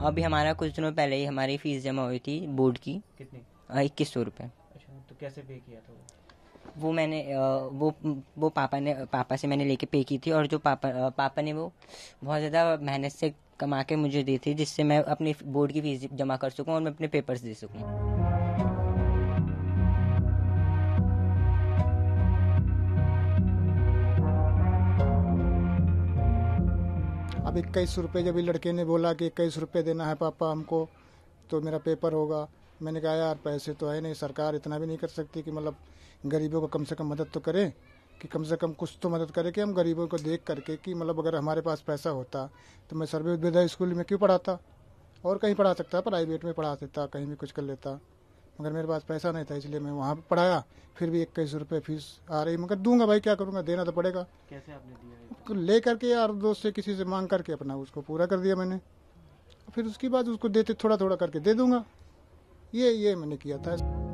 अभी हमारा कुछ दिनों पहले ही हमारी फीस जमा हुई थी बोर्ड की। कितनी? 2100 रुपये। अच्छा, तो कैसे पे किया था वो मैंने वो पापा से मैंने लेके पे की थी, और जो पापा ने वो बहुत ज़्यादा मेहनत से कमा के मुझे दी थी, जिससे मैं अपनी बोर्ड की फीस जमा कर सकूं और मैं अपने पेपर्स दे सकूं। अब 21 रुपये जब लड़के ने बोला कि 21 रुपये देना है पापा हमको तो मेरा पेपर होगा, मैंने कहा यार पैसे तो है नहीं, सरकार इतना भी नहीं कर सकती कि मतलब गरीबों को कम से कम मदद तो करे, कि कम से कम कुछ तो मदद करे कि हम गरीबों को देख करके कि मतलब अगर हमारे पास पैसा होता तो मैं सर्वे विद्या स्कूल में क्यों पढ़ाता, और कहीं पढ़ा सकता, प्राइवेट में पढ़ा सकता, कहीं भी कुछ कर लेता, मगर मेरे पास पैसा नहीं था इसलिए मैं वहाँ पर पढ़ाया। फिर भी 21 रुपये फीस आ रही, मगर दूंगा भाई, क्या करूँगा, देना तो पड़ेगा। कैसे आपने दिया? तो ले करके यार दोस्त से किसी से मांग करके अपना उसको पूरा कर दिया मैंने, फिर उसके बाद उसको देते थोड़ा थोड़ा करके दे दूंगा, ये मैंने किया था।